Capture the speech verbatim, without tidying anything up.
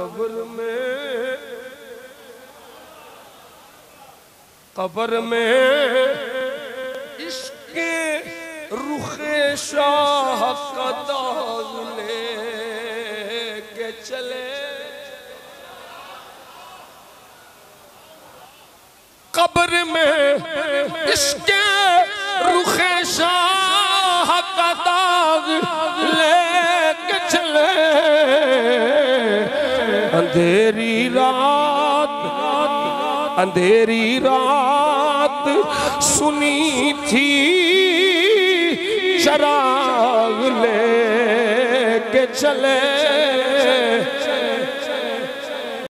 कब्र में कब्र में इश्क़े रुखे शाह का दाग ले के चले। कब्र में इश्क़े रुखे शाह का दाग ले के चले। अंधेरी रात अंधेरी रात सुनी थी चराग ले के चले।